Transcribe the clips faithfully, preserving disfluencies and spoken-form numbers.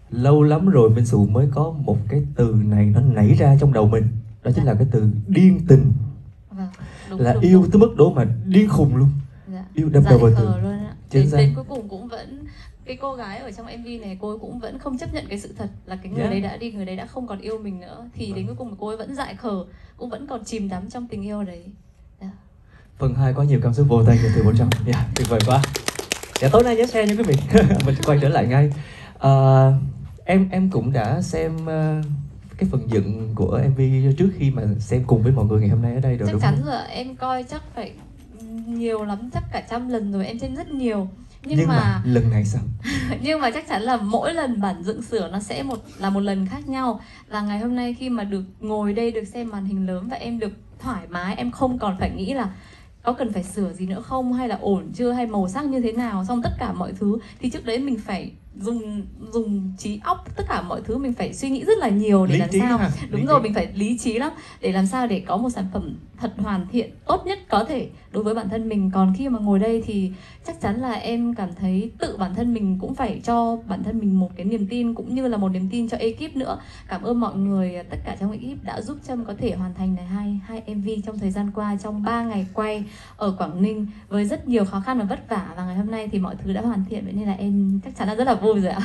lâu lắm rồi Minh Xù mới có một cái từ này nó nảy ra trong đầu mình. Đó chính Dạ. là cái từ điên tình. Vâng, đúng, Là đúng, yêu đúng. tới mức độ mà điên khùng luôn. Dạ. Yêu đâm Dại đầu vào khờ tường. luôn ạ. Chính Đến, xác. đến cuối cùng cũng vẫn, cái cô gái ở trong em vê này cô ấy cũng vẫn không chấp nhận cái sự thật là cái người Yeah. đấy đã đi, người đấy đã không còn yêu mình nữa. Thì đến cuối cùng cô ấy vẫn dại khờ, cũng vẫn còn chìm đắm trong tình yêu đấy. Yeah. Phần hai có nhiều cảm xúc, vô tay nhiều từ một trăm. Yeah, tuyệt vời quá. Dạ, tối nay nhớ share nha quý vị. Mình quay trở lại ngay. À, em em cũng đã xem uh, cái phần dựng của em vê trước khi mà xem cùng với mọi người ngày hôm nay ở đây rồi, chắc đúng chắn không? rồi, em coi chắc phải nhiều lắm, chắc cả trăm lần rồi, em xem rất nhiều. Nhưng, Nhưng mà, mà lần này sao? nhưng mà chắc chắn là mỗi lần bản dựng sửa nó sẽ một là một lần khác nhau. Và ngày hôm nay khi mà được ngồi đây, được xem màn hình lớn và em được thoải mái, em không còn phải nghĩ là có cần phải sửa gì nữa không, hay là ổn chưa, hay màu sắc như thế nào, xong tất cả mọi thứ. Thì trước đấy mình phải dùng dùng trí óc, tất cả mọi thứ mình phải suy nghĩ rất là nhiều để Lý làm trí sao. ha. Đúng Lý rồi, trí. mình phải lý trí lắm để làm sao để có một sản phẩm thật hoàn thiện, tốt nhất có thể đối với bản thân mình. Còn khi mà ngồi đây thì chắc chắn là em cảm thấy tự bản thân mình cũng phải cho bản thân mình một cái niềm tin, cũng như là một niềm tin cho ekip nữa. Cảm ơn mọi người, tất cả trong ekip đã giúp Trâm có thể hoàn thành này hai hai em vê trong thời gian qua, trong ba ngày quay ở Quảng Ninh với rất nhiều khó khăn và vất vả, và ngày hôm nay thì mọi thứ đã hoàn thiện, vậy nên là em chắc chắn là rất là vui rồi ạ.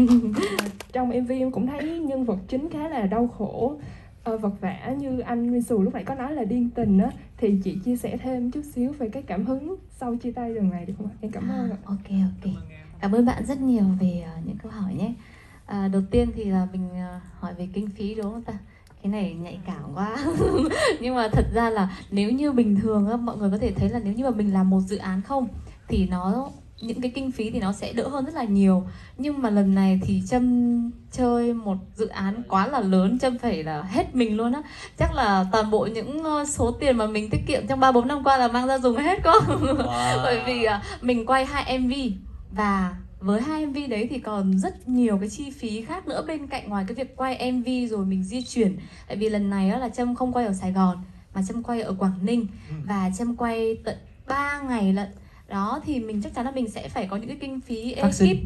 Trong em vê em cũng thấy nhân vật chính khá là đau khổ, uh, vật vã như anh Minh Xù lúc nãy có nói là điên tình á, thì chị chia sẻ thêm chút xíu về cái cảm hứng sau chia tay lần này được không ạ? Em cảm ơn ạ. À, ok ok, cảm ơn bạn rất nhiều về uh, những câu hỏi nhé. À, đầu tiên thì là mình uh, hỏi về kinh phí đúng không ta? Cái này nhạy cảm quá. Nhưng mà thật ra là nếu như bình thường á, mọi người có thể thấy là nếu như mà mình làm một dự án không thì nó, những cái kinh phí thì nó sẽ đỡ hơn rất là nhiều. Nhưng mà lần này thì Trâm chơi một dự án quá là lớn, Trâm phải là hết mình luôn á. Chắc là toàn bộ những số tiền mà mình tiết kiệm trong ba bốn năm qua là mang ra dùng hết quá. Wow. Bởi vì mình quay hai em vê, và với hai em vê đấy thì còn rất nhiều cái chi phí khác nữa bên cạnh, ngoài cái việc quay em vê rồi mình di chuyển. Tại vì lần này là Trâm không quay ở Sài Gòn mà Trâm quay ở Quảng Ninh, và Trâm quay tận ba ngày lận. Đó thì mình chắc chắn là mình sẽ phải có những cái kinh phí ekip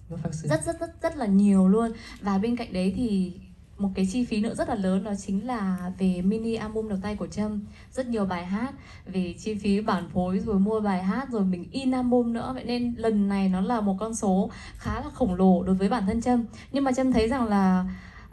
rất rất rất rất là nhiều luôn. Và bên cạnh đấy thì một cái chi phí nữa rất là lớn, đó chính là về mini album đầu tay của Trâm. Rất nhiều bài hát, về chi phí bản phối rồi mua bài hát rồi mình in album nữa. Vậy nên lần này nó là một con số khá là khổng lồ đối với bản thân Trâm. Nhưng mà Trâm thấy rằng là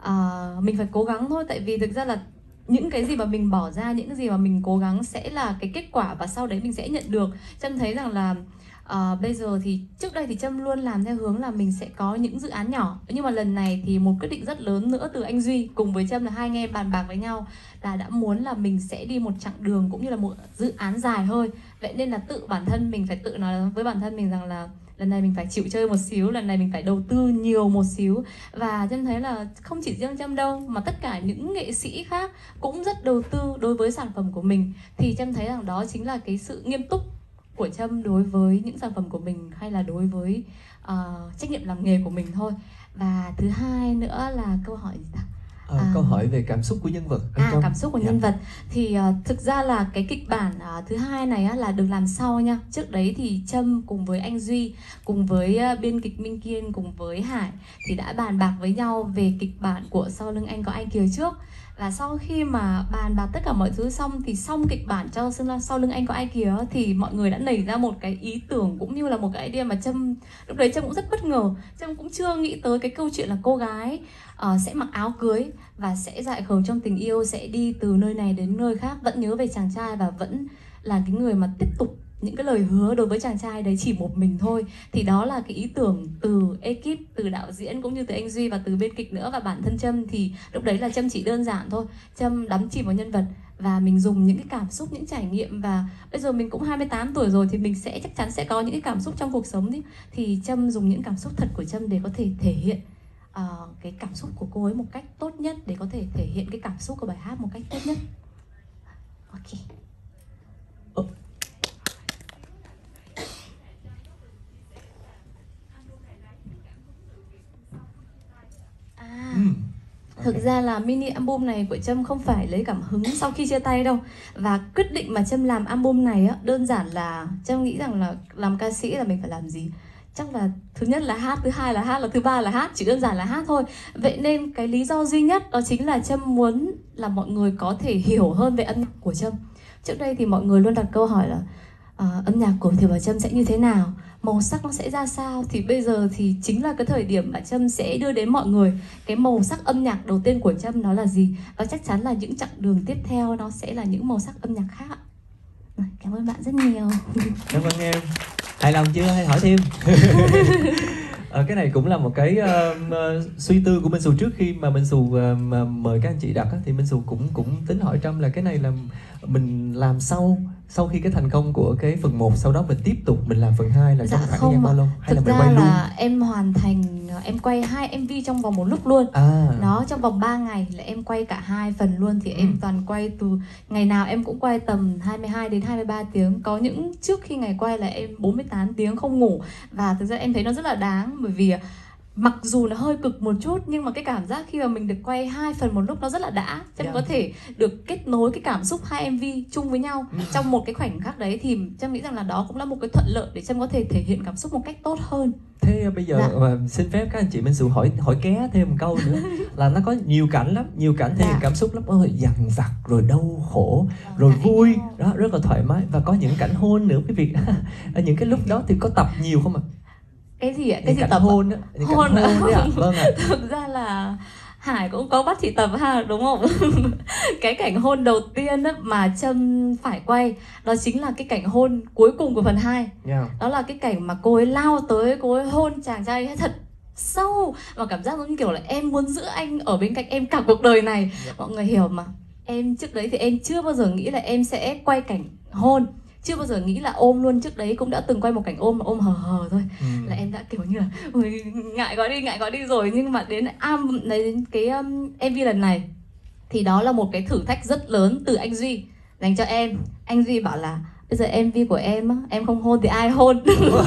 uh, mình phải cố gắng thôi. Tại vì thực ra là những cái gì mà mình bỏ ra, những cái gì mà mình cố gắng sẽ là cái kết quả, và sau đấy mình sẽ nhận được. Trâm thấy rằng là uh, bây giờ thì trước đây thì Trâm luôn làm theo hướng là mình sẽ có những dự án nhỏ, nhưng mà lần này thì một quyết định rất lớn nữa từ anh Duy cùng với Trâm là hai anh em bàn bạc với nhau là đã muốn là mình sẽ đi một chặng đường cũng như là một dự án dài hơi. Vậy nên là tự bản thân mình phải tự nói với bản thân mình rằng là lần này mình phải chịu chơi một xíu, lần này mình phải đầu tư nhiều một xíu. Và Trâm thấy là không chỉ riêng Trâm đâu, mà tất cả những nghệ sĩ khác cũng rất đầu tư đối với sản phẩm của mình. Thì Trâm thấy rằng đó chính là cái sự nghiêm túc của Trâm đối với những sản phẩm của mình, hay là đối với uh, trách nhiệm làm nghề của mình thôi. Và thứ hai nữa là câu hỏi gì ta? À, à, câu hỏi về cảm xúc của nhân vật. À, cảm xúc của yeah. nhân vật thì uh, thực ra là cái kịch bản uh, thứ hai này uh, là được làm sau nha. Trước đấy thì Trâm cùng với anh Duy, cùng với uh, biên kịch Minh Kiên, cùng với Hải thì đã bàn bạc với nhau về kịch bản của Sau Lưng Anh Có Ai Kìa trước. Và sau khi mà bàn bạc tất cả mọi thứ xong thì xong kịch bản cho Sau Lưng Anh Có Ai Kìa thì mọi người đã nảy ra một cái ý tưởng cũng như là một cái idea mà Trâm lúc đấy Trâm cũng rất bất ngờ. Trâm cũng chưa nghĩ tới cái câu chuyện là cô gái uh, sẽ mặc áo cưới và sẽ dại khờ trong tình yêu, sẽ đi từ nơi này đến nơi khác, vẫn nhớ về chàng trai và vẫn là cái người mà tiếp tục những cái lời hứa đối với chàng trai đấy chỉ một mình thôi. Thì đó là cái ý tưởng từ ekip, từ đạo diễn cũng như từ anh Duy và từ biên kịch nữa. Và bản thân Trâm thì lúc đấy là Trâm chỉ đơn giản thôi, Trâm đắm chìm vào nhân vật và mình dùng những cái cảm xúc, những trải nghiệm. Và bây giờ mình cũng hai mươi tám tuổi rồi thì mình sẽ chắc chắn sẽ có những cái cảm xúc trong cuộc sống đi. Thì Trâm dùng những cảm xúc thật của Trâm để có thể thể hiện uh, cái cảm xúc của cô ấy một cách tốt nhất, để có thể thể hiện cái cảm xúc của bài hát một cách tốt nhất. Ok. Oh. À, thực ra là mini album này của Trâm không phải lấy cảm hứng sau khi chia tay đâu. Và quyết định mà Trâm làm album này á, đơn giản là Trâm nghĩ rằng là làm ca sĩ là mình phải làm gì? chắc là thứ nhất là hát, thứ hai là hát, là thứ ba là hát, chỉ đơn giản là hát thôi. Vậy nên cái lý do duy nhất đó chính là Trâm muốn là mọi người có thể hiểu hơn về âm nhạc của Trâm. Trước đây thì mọi người luôn đặt câu hỏi là à, âm nhạc của Thiều Bảo Trâm sẽ như thế nào, màu sắc nó sẽ ra sao. Thì bây giờ thì chính là cái thời điểm mà Trâm sẽ đưa đến mọi người cái màu sắc âm nhạc đầu tiên của Trâm nó là gì. Và chắc chắn là những chặng đường tiếp theo nó sẽ là những màu sắc âm nhạc khác ạ. Cảm ơn bạn rất nhiều. Cảm ơn em. Hài lòng chưa hay hỏi thêm? À, cái này cũng là một cái uh, uh, suy tư của Minh Xù trước khi mà Minh Xù uh, mà mời các anh chị đặt á, thì Minh Xù cũng cũng tính hỏi Trâm là cái này là mình làm sau sau khi cái thành công của cái phần một, sau đó mình tiếp tục mình làm phần hai là Dạ trong khoảng không thời gian bao ạ. lâu hay Thực là mình ra quay luôn? là em hoàn thành, em quay hai em vê trong vòng một lúc luôn. À. Đó, trong vòng ba ngày là em quay cả hai phần luôn. Thì Ừ. em toàn quay từ ngày nào em cũng quay tầm hai mươi hai đến hai mươi ba tiếng. Có những trước khi ngày quay là em bốn mươi tám tiếng không ngủ. Và thực ra em thấy nó rất là đáng, bởi vì mặc dù nó hơi cực một chút nhưng mà cái cảm giác khi mà mình được quay hai phần một lúc nó rất là đã. Trâm Yeah. có thể được kết nối cái cảm xúc hai em vê chung với nhau Ừ. trong một cái khoảnh khắc đấy, thì Trâm nghĩ rằng là đó cũng là một cái thuận lợi để Trâm có thể thể hiện cảm xúc một cách tốt hơn. Thế bây giờ Dạ. uh, xin phép các anh chị Minh Xù hỏi hỏi ké thêm một câu nữa là nó có nhiều cảnh lắm, nhiều cảnh thể hiện Dạ. cảm xúc lắm, ơi dằn vặt rồi đau khổ rồi Ngại vui nhau. đó, rất là thoải mái, và có những cảnh hôn nữa quý vị. Ở những cái lúc đó thì có tập nhiều không ạ? Cái gì ạ? Cái Những gì cảnh tập ạ? hôn á, những cảnh Hôn hôn ạ? đấy ạ. Vâng ạ. Thực ra là Hải cũng có bắt chị tập ha, đúng không? Cái cảnh hôn đầu tiên á, mà Trâm phải quay đó chính là cái cảnh hôn cuối cùng của phần hai. Yeah. Đó là cái cảnh mà cô ấy lao tới, cô ấy hôn chàng trai ấy thật sâu, và cảm giác giống như kiểu là em muốn giữ anh ở bên cạnh em cả cuộc đời này. Yeah. Mọi người hiểu mà. Em trước đấy thì em chưa bao giờ nghĩ là em sẽ quay cảnh hôn, chưa bao giờ nghĩ là ôm luôn. Trước đấy cũng đã từng quay một cảnh ôm mà ôm hờ hờ thôi. Ừ. Là em đã kiểu như là ôi, ngại quá đi, ngại quá đi rồi. Nhưng mà đến am đến cái um, em vê lần này thì đó là một cái thử thách rất lớn từ anh Duy dành cho em. Anh Duy bảo là bây giờ em vê của em á, em không hôn thì ai hôn?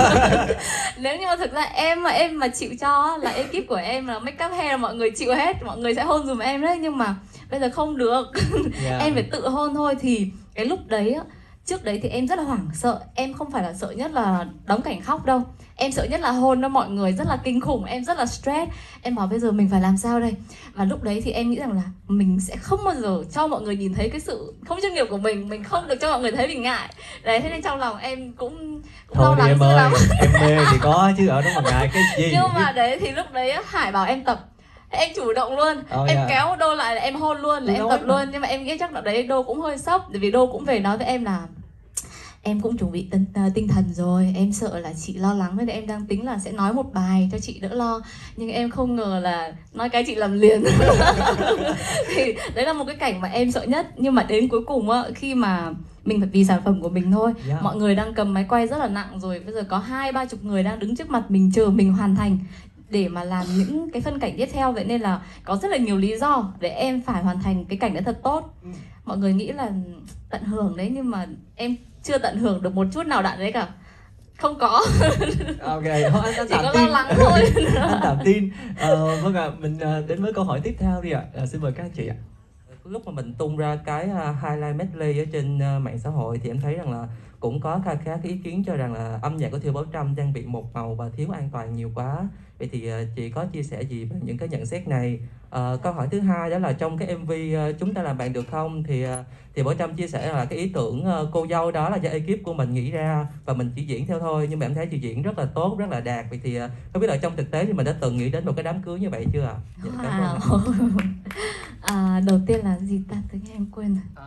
Nếu như mà thực ra em mà em mà chịu cho là ekip của em là make up hair là mọi người chịu hết, mọi người sẽ hôn dùm em đấy. Nhưng mà bây giờ không được. Yeah. Em phải tự hôn thôi. Thì cái lúc đấy á, trước đấy thì em rất là hoảng sợ. Em không phải là sợ nhất là đóng cảnh khóc đâu, em sợ nhất là hôn đó mọi người, rất là kinh khủng. Em rất là stress. Em bảo bây giờ mình phải làm sao đây. Và lúc đấy thì em nghĩ rằng là mình sẽ không bao giờ cho mọi người nhìn thấy cái sự không chuyên nghiệp của mình. Mình không được cho mọi người thấy mình ngại. Đấy, thế nên trong lòng em cũng, cũng Thôi lo đi lắng em dữ ơi, lắm. em mê thì có chứ ở đó mà ngại cái gì. Nhưng mà đấy thì lúc đấy Hải bảo em tập, em chủ động luôn. Oh, em yeah. kéo Đô lại là em hôn luôn, là Tôi em nói tập mà. luôn. Nhưng mà em nghĩ chắc là đấy Đô cũng hơi sốc, bởi vì Đô cũng về nói với em là em cũng chuẩn bị tinh, uh, tinh thần rồi, em sợ là chị lo lắng nên em đang tính là sẽ nói một bài cho chị đỡ lo. Nhưng em không ngờ là nói cái chị làm liền. Thì đấy là một cái cảnh mà em sợ nhất. Nhưng mà đến cuối cùng á, khi mà mình phải vì sản phẩm của mình thôi. Yeah. Mọi người đang cầm máy quay rất là nặng rồi, bây giờ có hai ba chục người đang đứng trước mặt mình chờ mình hoàn thành để mà làm những cái phân cảnh tiếp theo. Vậy nên là có rất là nhiều lý do để em phải hoàn thành cái cảnh đó thật tốt. Ừ. Mọi người nghĩ là tận hưởng đấy, nhưng mà em chưa tận hưởng được một chút nào đoạn đấy cả. Không có. Ok, thôi anh, anh Chỉ tạm có tin. lo lắng thôi. Anh tạm tin. Ờ, vâng ạ, mình uh, đến với câu hỏi tiếp theo đi ạ. À, xin mời các anh chị ạ. Lúc mà mình tung ra cái uh, highlight medley ở trên uh, mạng xã hội thì em thấy rằng là cũng có khá khá cái ý kiến cho rằng là âm nhạc của Thiều Bảo Trâm đang bị một màu và thiếu an toàn nhiều quá. Vậy thì uh, chị có chia sẻ gì về những cái nhận xét này? Uh, câu hỏi thứ hai đó là trong cái em vê uh, Chúng Ta Làm Bạn Được Không thì uh, Thiều Bảo Trâm chia sẻ là cái ý tưởng uh, cô dâu đó là do ekip của mình nghĩ ra và mình chỉ diễn theo thôi, nhưng mà em thấy chị diễn rất là tốt, rất là đạt. Vậy thì uh, không biết là trong thực tế thì mình đã từng nghĩ đến một cái đám cưới như vậy chưa ạ? Dạ, cảm ơn ạ. Wow. À, đầu tiên là gì ta, tự nhiên em quên rồi.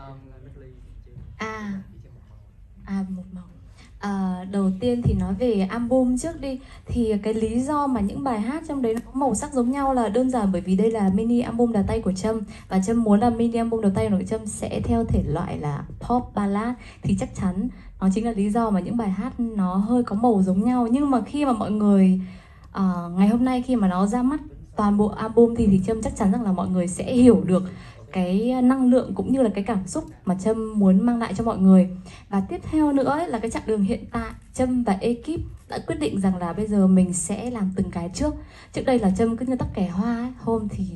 À, à một màu. À, đầu tiên thì nói về album trước đi. Thì cái lý do mà những bài hát trong đấy nó có màu sắc giống nhau là đơn giản bởi vì đây là mini album đầu tay của Trâm. Và Trâm muốn là mini album đầu tay của Trâm sẽ theo thể loại là pop ballad. Thì chắc chắn nó chính là lý do mà những bài hát nó hơi có màu giống nhau. Nhưng mà khi mà mọi người uh, ngày hôm nay khi mà nó ra mắt toàn bộ album thì, thì Trâm chắc chắn rằng là mọi người sẽ hiểu được cái năng lượng cũng như là cái cảm xúc mà Trâm muốn mang lại cho mọi người. Và tiếp theo nữa ấy, là cái chặng đường hiện tại, Trâm và ekip đã quyết định rằng là bây giờ mình sẽ làm từng cái trước. Trước đây là Trâm cứ như tắc kè hoa ấy. Hôm thì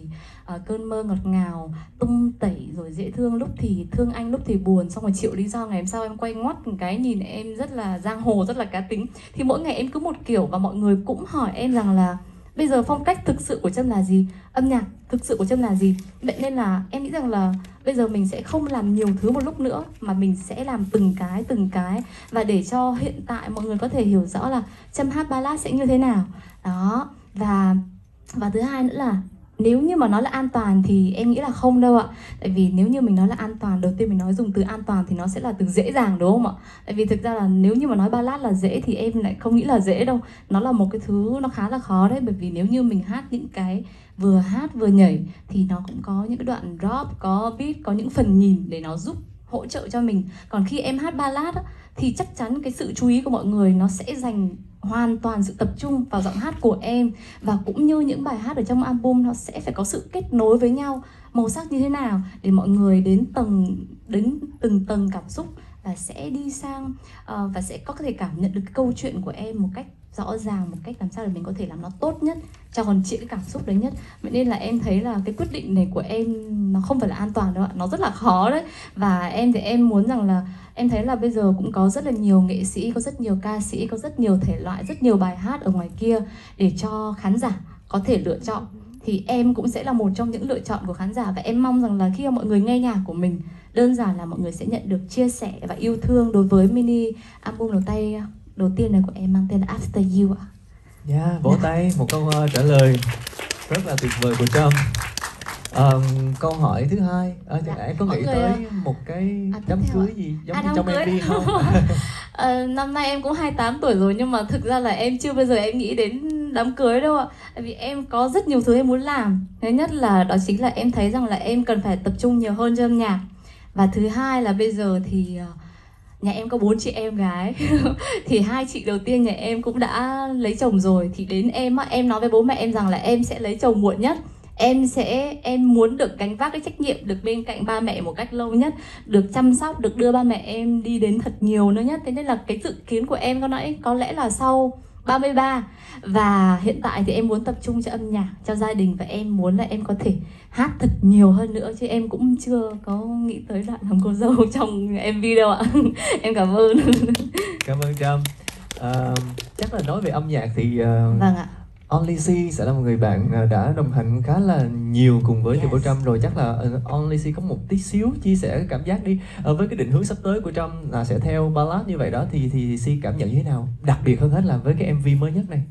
uh, cơn mơ ngọt ngào, tung tẩy rồi dễ thương, lúc thì thương anh lúc thì buồn, xong rồi chịu lý do ngày hôm sau em quay ngoắt một cái nhìn em rất là giang hồ, rất là cá tính. Thì mỗi ngày em cứ một kiểu và mọi người cũng hỏi em rằng là bây giờ phong cách thực sự của Trâm là gì, âm nhạc thực sự của Trâm là gì. Vậy nên là em nghĩ rằng là bây giờ mình sẽ không làm nhiều thứ một lúc nữa, mà mình sẽ làm từng cái từng cái, và để cho hiện tại mọi người có thể hiểu rõ là Trâm hát ballad sẽ như thế nào đó. Và và thứ hai nữa là nếu như mà nói là an toàn thì em nghĩ là không đâu ạ. Tại vì nếu như mình nói là an toàn, đầu tiên mình nói dùng từ an toàn thì nó sẽ là từ dễ dàng, đúng không ạ? Tại vì thực ra là nếu như mà nói ballad là dễ thì em lại không nghĩ là dễ đâu. Nó là một cái thứ nó khá là khó đấy. Bởi vì nếu như mình hát những cái vừa hát vừa nhảy thì nó cũng có những cái đoạn drop, có beat, có những phần nhìn để nó giúp hỗ trợ cho mình. Còn khi em hát ballad á, thì chắc chắn cái sự chú ý của mọi người nó sẽ dành hoàn toàn sự tập trung vào giọng hát của em. Và cũng như những bài hát ở trong album, nó sẽ phải có sự kết nối với nhau, màu sắc như thế nào để mọi người đến tầng đến từng tầng cảm xúc và sẽ đi sang uh, và sẽ có thể cảm nhận được cái câu chuyện của em một cách rõ ràng, một cách làm sao để mình có thể làm nó tốt nhất, tròn trịa cái cảm xúc đấy nhất. Vậy nên là em thấy là cái quyết định này của em nó không phải là an toàn đâu ạ, nó rất là khó đấy. Và em thì em muốn rằng là em thấy là bây giờ cũng có rất là nhiều nghệ sĩ, có rất nhiều ca sĩ, có rất nhiều thể loại, rất nhiều bài hát ở ngoài kia để cho khán giả có thể lựa chọn. Thì em cũng sẽ là một trong những lựa chọn của khán giả. Và em mong rằng là khi mà mọi người nghe nhạc của mình, đơn giản là mọi người sẽ nhận được chia sẻ và yêu thương đối với mini album đầu tay đầu tiên này của em mang tên là After You ạ. Dạ, yeah, vỗ tay, một câu uh, trả lời rất là tuyệt vời của Trâm. Um, câu hỏi thứ hai, à, dạ. em có nghĩ tới ơi. một cái à, đám cưới gì giống à, như trong em vê không? à, năm nay em cũng hai mươi tám tuổi rồi, nhưng mà thực ra là em chưa bao giờ em nghĩ đến đám cưới đâu ạ. Tại vì em có rất nhiều thứ em muốn làm. Thứ nhất là đó chính là em thấy rằng là em cần phải tập trung nhiều hơn cho âm nhạc. Và thứ hai là bây giờ thì nhà em có bốn chị em gái thì hai chị đầu tiên nhà em cũng đã lấy chồng rồi. Thì đến em á, em nói với bố mẹ em rằng là em sẽ lấy chồng muộn nhất. Em sẽ em muốn được gánh vác cái trách nhiệm, được bên cạnh ba mẹ một cách lâu nhất, được chăm sóc, được đưa ba mẹ em đi đến thật nhiều nữa nhất. Thế nên là cái dự kiến của em có nãy có lẽ là sau ba mươi ba. Và hiện tại thì em muốn tập trung cho âm nhạc, cho gia đình. Và em muốn là em có thể hát thật nhiều hơn nữa. Chứ em cũng chưa có nghĩ tới đoạn làm cô dâu trong em vê đâu ạ. Em cảm ơn. Cảm ơn Trâm. uh, Chắc là nói về âm nhạc thì uh, vâng ạ, Only C sẽ là một người bạn đã đồng hành khá là nhiều cùng với Thiều yes. Bảo Trâm rồi. Chắc là uh, Only C có một tí xíu chia sẻ cái cảm giác đi uh, với cái định hướng sắp tới của Trâm là sẽ theo ballad như vậy đó, thì thì C cảm nhận như thế nào, đặc biệt hơn hết là với cái em vê mới nhất này?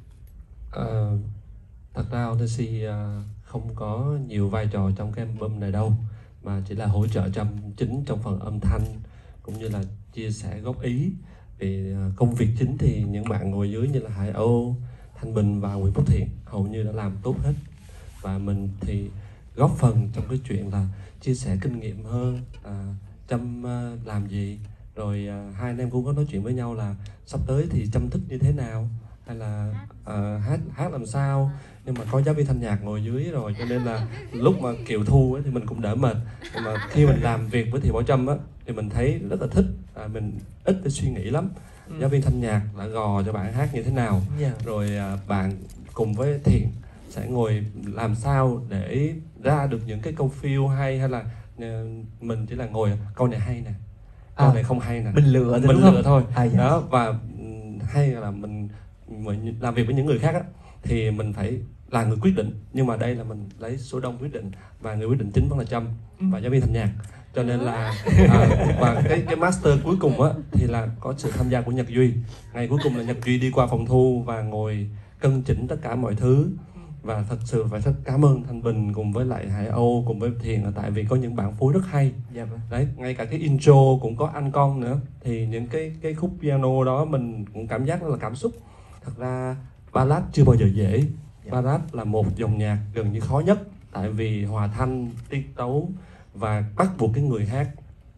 Uh, thật ra Only C uh, không có nhiều vai trò trong cái album này đâu, mà chỉ là hỗ trợ Trâm chính trong phần âm thanh cũng như là chia sẻ góp ý. Vì uh, công việc chính thì những bạn ngồi dưới như là Hải Âu, Thanh Bình và Nguyễn Phúc Thiện hầu như đã làm tốt hết. Và mình thì góp phần trong cái chuyện là chia sẻ kinh nghiệm hơn, à, Trâm uh, làm gì, rồi uh, hai anh em cũng có nói chuyện với nhau là sắp tới thì Trâm thích như thế nào, hay là uh, hát hát làm sao. Nhưng mà có giáo viên thanh nhạc ngồi dưới rồi, cho nên là lúc mà Kiều Thu ấy, thì mình cũng đỡ mệt. Nhưng mà khi mình làm việc với Thiều Bảo Trâm á, thì mình thấy rất là thích, à, mình ít để suy nghĩ lắm. Ừ. Giáo viên thanh nhạc đã gò cho bạn hát như thế nào, yeah. Rồi à, bạn cùng với Thiện sẽ ngồi làm sao để ra được những cái câu feel hay, hay là uh, mình chỉ là ngồi câu này hay nè, câu à, này không hay nè, mình lựa mình lựa thôi, à, dạ. Đó. Và hay là mình, mình làm việc với những người khác á, thì mình phải là người quyết định, nhưng mà đây là mình lấy số đông quyết định và người quyết định chính vẫn là Trâm và giáo viên thanh nhạc. Cho nên là à, và cái cái master cuối cùng á thì là có sự tham gia của Nhật Duy. Ngày cuối cùng là Nhật Duy đi qua phòng thu và ngồi cân chỉnh tất cả mọi thứ. Và thật sự phải rất cảm ơn Thanh Bình cùng với lại Hải Âu cùng với Thiền, là tại vì có những bản phối rất hay. Dạ. Đấy, ngay cả cái intro cũng có anh con nữa. Thì những cái cái khúc piano đó mình cũng cảm giác là cảm xúc. Thật ra ballad chưa bao giờ dễ. Dạ. Ballad là một dòng nhạc gần như khó nhất, tại vì hòa thanh, tiết tấu và bắt buộc cái người hát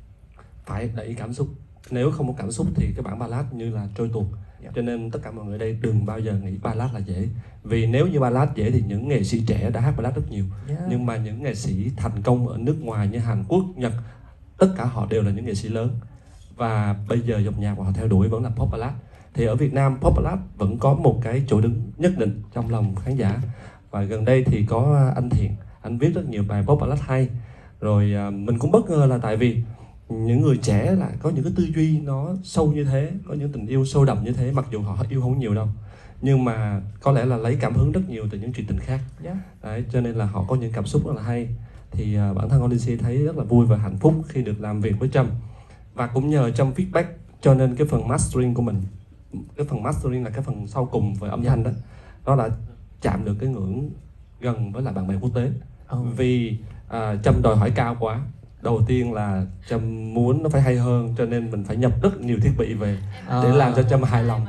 phải đẩy cảm xúc. Nếu không có cảm xúc thì cái bản ballad như là trôi tuột. Yeah. Cho nên tất cả mọi người ở đây đừng bao giờ nghĩ ballad là dễ. Vì nếu như ballad dễ thì những nghệ sĩ trẻ đã hát ballad rất nhiều. Yeah. Nhưng mà những nghệ sĩ thành công ở nước ngoài như Hàn Quốc, Nhật, tất cả họ đều là những nghệ sĩ lớn. Và bây giờ dòng nhạc mà họ theo đuổi vẫn là pop ballad. Thì ở Việt Nam pop ballad vẫn có một cái chỗ đứng nhất định trong lòng khán giả. Và gần đây thì có anh Thiện, anh viết rất nhiều bài pop ballad hay. Rồi uh, mình cũng bất ngờ là tại vì những người trẻ là có những cái tư duy nó sâu như thế, có những tình yêu sâu đậm như thế, mặc dù họ yêu không nhiều đâu, nhưng mà có lẽ là lấy cảm hứng rất nhiều từ những chuyện tình khác. Yeah. Đấy, cho nên là họ có những cảm xúc rất là hay. Thì uh, bản thân Odyssey thấy rất là vui và hạnh phúc khi được làm việc với Trâm. Và cũng nhờ Trâm feedback cho nên cái phần mastering của mình, cái phần mastering là cái phần sau cùng về âm thanh đó, nó đã chạm được cái ngưỡng gần với lại bạn bè quốc tế. Oh. Vì uh, Trâm đòi hỏi cao quá. Đầu tiên là Trâm muốn nó phải hay hơn, cho nên mình phải nhập rất nhiều thiết bị về à. để làm cho Trâm hài lòng.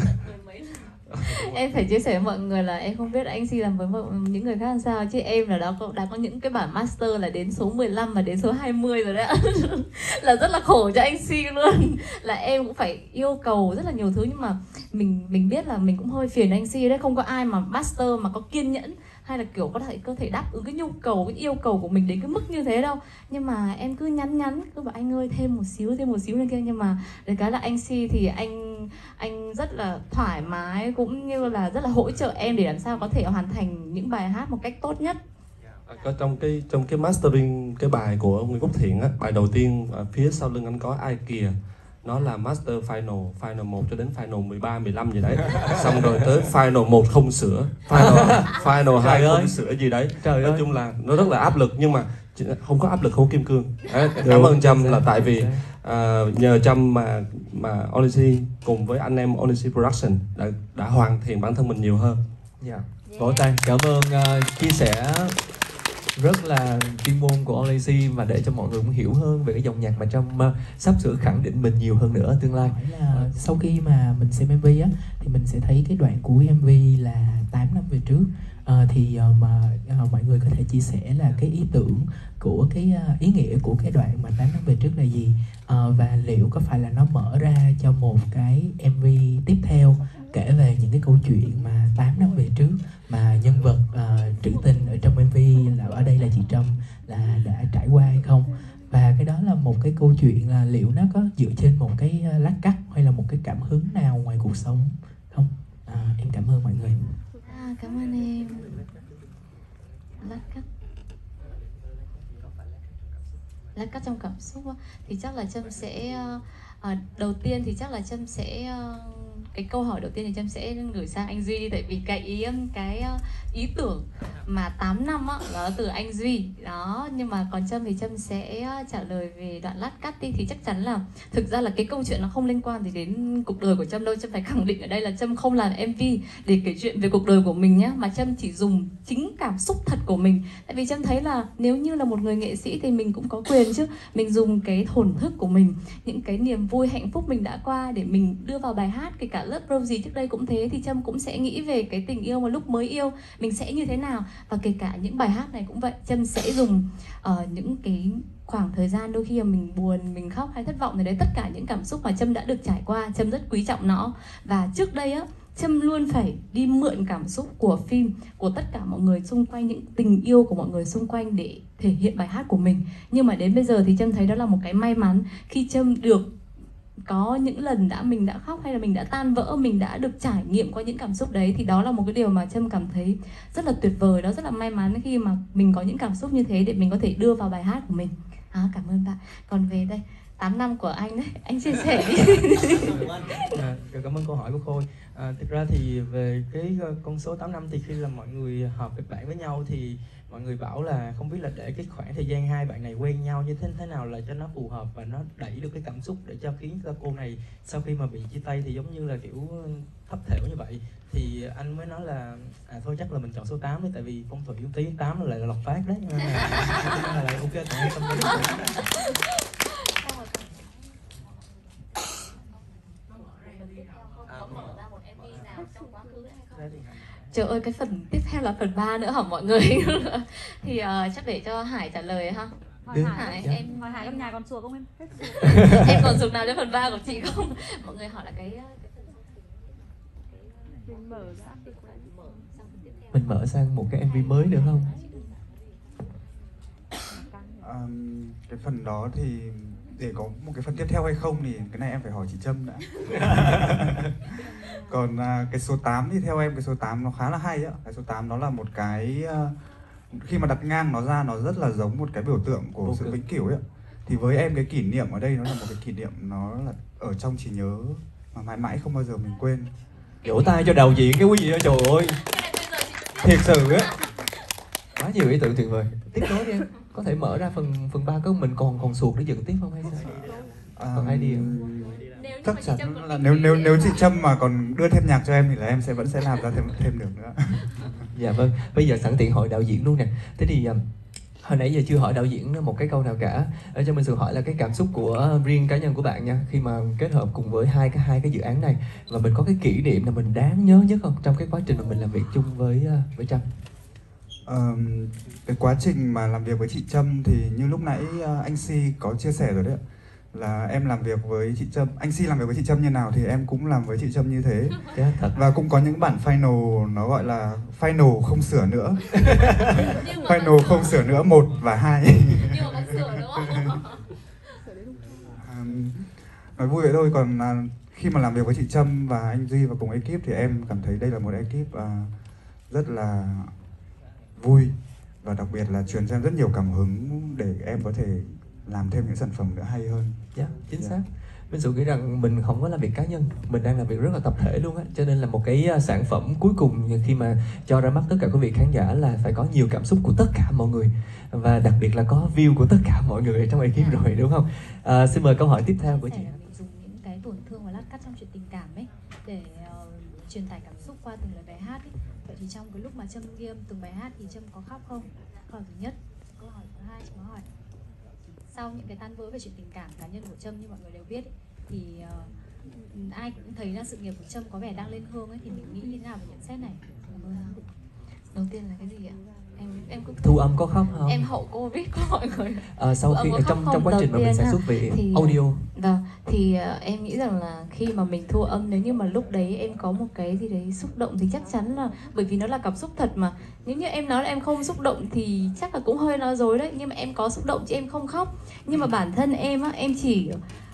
Em phải chia sẻ với mọi người là em không biết anh Si làm với những người khác làm sao, chứ em là đã có, đã có những cái bản master là đến số mười lăm và đến số hai mươi rồi đấy ạ. Là rất là khổ cho anh Si luôn. Là em cũng phải yêu cầu rất là nhiều thứ, nhưng mà mình mình biết là mình cũng hơi phiền anh Si đấy. Không có ai mà master mà có kiên nhẫn hay là kiểu có thể có thể đáp ứng cái nhu cầu, cái yêu cầu của mình đến cái mức như thế đâu. Nhưng mà em cứ nhắn nhắn, cứ bảo anh ơi thêm một xíu, thêm một xíu lên kia. Nhưng mà được cái là anh Si thì anh anh rất là thoải mái, cũng như là rất là hỗ trợ em để làm sao có thể hoàn thành những bài hát một cách tốt nhất. Có trong cái trong cái mastering cái bài của Nguyễn Quốc Thiện á, bài đầu tiên ở phía sau lưng anh có Ai Kìa, nó là master final, final một cho đến final mười ba, mười lăm gì đấy. Xong rồi tới final một không sửa, final final hai không sửa gì đấy. Trời Nói ơi. chung là nó rất là áp lực, nhưng mà không có áp lực không có kim cương. Đấy, cảm ơn Trâm là tại vì uh, nhờ Trâm mà mà Odyssey cùng với anh em Odyssey Production đã đã hoàn thiện bản thân mình nhiều hơn. Dạ. Vỗ tay. Cảm ơn uh, chia sẻ rất là chuyên môn của Odyssey, mà để cho mọi người cũng hiểu hơn về cái dòng nhạc mà Trâm uh, sắp sửa khẳng định mình nhiều hơn nữa ở tương lai. Hỏi là sau khi mà mình xem em vê á thì mình sẽ thấy cái đoạn cuối em vê là tám năm về trước. À, thì uh, mà uh, mọi người có thể chia sẻ là cái ý tưởng của cái uh, ý nghĩa của cái đoạn mà tám năm về trước là gì, uh, và liệu có phải là nó mở ra cho một cái em vê tiếp theo kể về những cái câu chuyện mà tám năm về trước mà nhân vật uh, trữ tình ở trong em vê là ở đây là chị Trâm là đã trải qua hay không. Và cái đó là một cái câu chuyện là liệu nó có dựa trên một cái uh, lát cắt hay là một cái cảm hứng nào ngoài cuộc sống không? À, em cảm ơn mọi người. À, cảm ơn em. Lát cắt Lát cắt trong cảm xúc á, thì chắc là Trâm sẽ uh, đầu tiên thì chắc là Trâm sẽ uh, cái câu hỏi đầu tiên thì Trâm sẽ gửi sang anh Duy đi, tại vì cái ý cái uh, ý tưởng mà tám năm á đó từ anh Duy đó. Nhưng mà còn Trâm thì Trâm sẽ uh, trả lời về đoạn lát cắt đi. Thì chắc chắn là thực ra là cái câu chuyện nó không liên quan gì đến cuộc đời của Trâm đâu. Trâm phải khẳng định ở đây là Trâm không làm em vê để kể chuyện về cuộc đời của mình nhá, mà Trâm chỉ dùng chính cảm xúc thật của mình. Tại vì Trâm thấy là nếu như là một người nghệ sĩ thì mình cũng có quyền chứ, mình dùng cái thổn thức của mình, những cái niềm vui hạnh phúc mình đã qua để mình đưa vào bài hát. Kể cả Love Rosie trước đây cũng thế, thì Trâm cũng sẽ nghĩ về cái tình yêu mà lúc mới yêu mình sẽ như thế nào. Và kể cả những bài hát này cũng vậy, Trâm sẽ dùng uh, những cái khoảng thời gian đôi khi mà mình buồn, mình khóc hay thất vọng thì đấy, tất cả những cảm xúc mà Trâm đã được trải qua, Trâm rất quý trọng nó. Và trước đây á, Trâm luôn phải đi mượn cảm xúc của phim, của tất cả mọi người xung quanh, những tình yêu của mọi người xung quanh để thể hiện bài hát của mình. Nhưng mà đến bây giờ thì Trâm thấy đó là một cái may mắn khi Trâm được có những lần đã mình đã khóc hay là mình đã tan vỡ, mình đã được trải nghiệm qua những cảm xúc đấy, thì đó là một cái điều mà Trâm cảm thấy rất là tuyệt vời. Đó rất là may mắn khi mà mình có những cảm xúc như thế để mình có thể đưa vào bài hát của mình. À, cảm ơn bạn. Còn về đây tám năm của anh đấy, anh chia sẻ đi. À, cảm ơn câu hỏi của Khôi. À, thực ra thì về cái con số tám năm thì khi là mọi người họp kịch bản với nhau thì mọi người bảo là không biết là để cái khoảng thời gian hai bạn này quen nhau như thế thế nào là cho nó phù hợp và nó đẩy được cái cảm xúc để cho khiến cho cô này sau khi mà bị chia tay thì giống như là kiểu thấp thểu như vậy. Thì anh mới nói là à thôi chắc là mình chọn số tám đi, tại vì phong thủy tí tám là lại là lọc phát đấy. Nên là, là lại ok, tụi em tâm lý. Trời ơi, cái phần tiếp theo là phần ba nữa hả mọi người? Thì uh, chắc để cho Hải trả lời ha. Hỏi Hải, Hải dạ. em hỏi Hải trong nhà còn sủa không em? Em còn dùng nào cho phần ba của chị không? Mọi người hỏi là cái, cái mình mở ra mình mở sang một cái em vê mới nữa không? Um, cái phần đó thì để có một cái phần tiếp theo hay không thì cái này em phải hỏi chị Trâm đã. Còn uh, cái số tám thì theo em cái số tám nó khá là hay á. Cái số tám nó là một cái uh, khi mà đặt ngang nó ra nó rất là giống một cái biểu tượng của Vô sự cực. vĩnh cửu ấy ạ. Thì với em cái kỷ niệm ở đây nó là một cái kỷ niệm nó là ở trong trí nhớ mà mãi mãi không bao giờ mình quên. Vỗ tay cho đạo diễn cái quý vị đó, trời ơi, thiệt sự á, quá nhiều ý tưởng tuyệt vời. Tiếp nối đi em, có thể mở ra phần phần ba có mình còn còn suột để dựng tiếp không hay sao? À, Còn idea. chắc chắn là nếu nếu nếu chị Trâm mà còn đưa thêm nhạc cho em thì là em sẽ vẫn sẽ làm ra thêm thêm được nữa. Dạ vâng, bây giờ sẵn tiện hỏi đạo diễn luôn nè. Thế thì um, hồi nãy giờ chưa hỏi đạo diễn một cái câu nào cả. Ở cho mình sự hỏi là cái cảm xúc của riêng cá nhân của bạn nha, khi mà kết hợp cùng với hai cái hai cái dự án này, và mình có cái kỷ niệm nào mình đáng nhớ nhất không trong cái quá trình mà mình làm việc chung với uh, với Trâm? Ờm, cái quá trình mà làm việc với chị Trâm thì như lúc nãy uh, anh Si có chia sẻ rồi đấy ạ, là em làm việc với chị Trâm, anh Si làm việc với chị Trâm như nào thì em cũng làm với chị Trâm như thế. Yeah, thật. Và cũng có những bản final nó gọi là final không sửa nữa. Final không sửa nữa một và hai. um, nói vui vậy thôi, còn uh, khi mà làm việc với chị Trâm và anh Duy và cùng ekip thì em cảm thấy đây là một ekip uh, rất là vui, và đặc biệt là truyền cho em rất nhiều cảm hứng để em có thể làm thêm những sản phẩm nữa hay hơn. Dạ, chính Dạ. xác. Mình sự nghĩ rằng mình không có làm việc cá nhân, mình đang làm việc rất là tập thể luôn á, cho nên là một cái uh, sản phẩm cuối cùng khi mà cho ra mắt tất cả quý vị khán giả là phải có nhiều cảm xúc của tất cả mọi người, và đặc biệt là có view của tất cả mọi người ở trong ekip rồi, đúng không? À, xin mời câu hỏi tiếp theo của chị. Mình dùng những cái tổn thương và lát cắt trong chuyện tình cảm ấy để uh, truyền tải cảm xúc qua từng lời bài hát ấy. Vậy thì trong cái lúc mà Trâm ghi âm từng bài hát thì Trâm có khóc không? Câu hỏi thứ nhất. Câu hỏi thứ hai Trâm có hỏi sau những cái tan vỡ về chuyện tình cảm cá nhân của Trâm như mọi người đều biết ấy, thì uh, ai cũng thấy là sự nghiệp của Trâm có vẻ đang lên hương ấy, thì mình nghĩ như thế nào về nhận xét này? Đầu tiên là cái gì ạ? Em em cứ Thu âm có khóc không? Em hậu Covid của mọi người. À, sau khi trong trong quá trình mà mình sản xuất về thì, audio. Vâng, thì uh, em nghĩ rằng là khi mà mình thu âm, nếu như mà lúc đấy em có một cái gì đấy xúc động thì chắc chắn là, bởi vì nó là cảm xúc thật mà. Nếu như em nói là em không xúc động thì chắc là cũng hơi nói dối đấy. Nhưng mà em có xúc động chứ em không khóc. Nhưng mà bản thân em á, em chỉ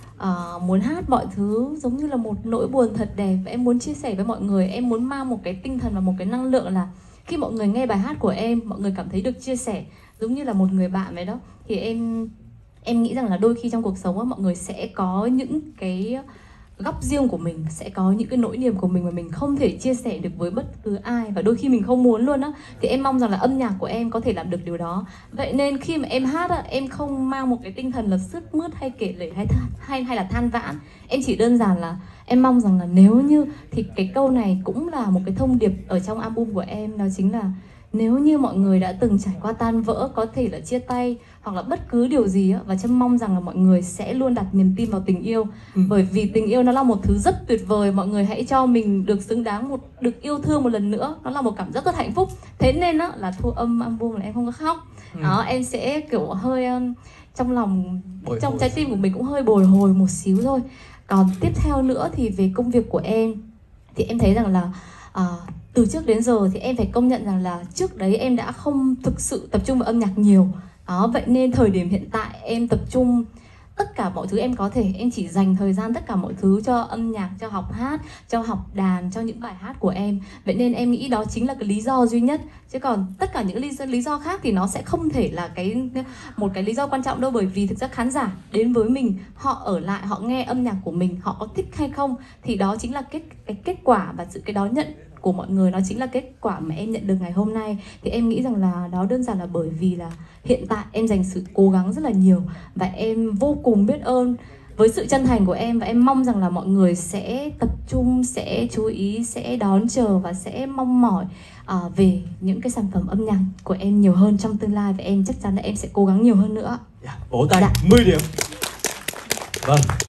uh, muốn hát mọi thứ giống như là một nỗi buồn thật đẹp. Và em muốn chia sẻ với mọi người, em muốn mang một cái tinh thần và một cái năng lượng là khi mọi người nghe bài hát của em, mọi người cảm thấy được chia sẻ giống như là một người bạn vậy đó. Thì em em nghĩ rằng là đôi khi trong cuộc sống á, mọi người sẽ có những cái góc riêng của mình, sẽ có những cái nỗi niềm của mình mà mình không thể chia sẻ được với bất cứ ai, và đôi khi mình không muốn luôn á. Thì em mong rằng là âm nhạc của em có thể làm được điều đó. Vậy nên khi mà em hát á, em không mang một cái tinh thần là sướt mướt hay kể lể hay than, hay hay là than vãn. Em chỉ đơn giản là em mong rằng là nếu như, thì cái câu này cũng là một cái thông điệp ở trong album của em, đó chính là nếu như mọi người đã từng trải qua tan vỡ, có thể là chia tay hoặc là bất cứ điều gì á, và Trâm mong rằng là mọi người sẽ luôn đặt niềm tin vào tình yêu. Ừ. Bởi vì tình yêu nó là một thứ rất tuyệt vời, mọi người hãy cho mình được xứng đáng một được yêu thương một lần nữa, nó là một cảm giác rất hạnh phúc. Thế nên á là thu âm album là em không có khóc. Ừ. Đó, em sẽ kiểu hơi um, trong lòng bồi trong hồi. Trái tim của mình cũng hơi bồi hồi một xíu thôi. Còn tiếp theo nữa thì về công việc của em thì em thấy rằng là uh, từ trước đến giờ thì em phải công nhận rằng là trước đấy em đã không thực sự tập trung vào âm nhạc nhiều. Đó, vậy nên thời điểm hiện tại em tập trung tất cả mọi thứ em có thể, em chỉ dành thời gian tất cả mọi thứ cho âm nhạc, cho học hát, cho học đàn, cho những bài hát của em. Vậy nên em nghĩ đó chính là cái lý do duy nhất. Chứ còn tất cả những lý do, lý do khác thì nó sẽ không thể là cái một cái lý do quan trọng đâu. Bởi vì thực ra khán giả đến với mình, họ ở lại, họ nghe âm nhạc của mình, họ có thích hay không thì đó chính là kết, cái kết quả và sự cái đón nhận của mọi người, nó chính là kết quả mà em nhận được ngày hôm nay. Thì em nghĩ rằng là đó đơn giản là bởi vì là hiện tại em dành sự cố gắng rất là nhiều, và em vô cùng biết ơn với sự chân thành của em, và em mong rằng là mọi người sẽ tập trung, sẽ chú ý, sẽ đón chờ và sẽ mong mỏi uh, về những cái sản phẩm âm nhạc của em nhiều hơn trong tương lai, và em chắc chắn là em sẽ cố gắng nhiều hơn nữa. Yeah, vỗ tay. Dạ. mười điểm. Vâng.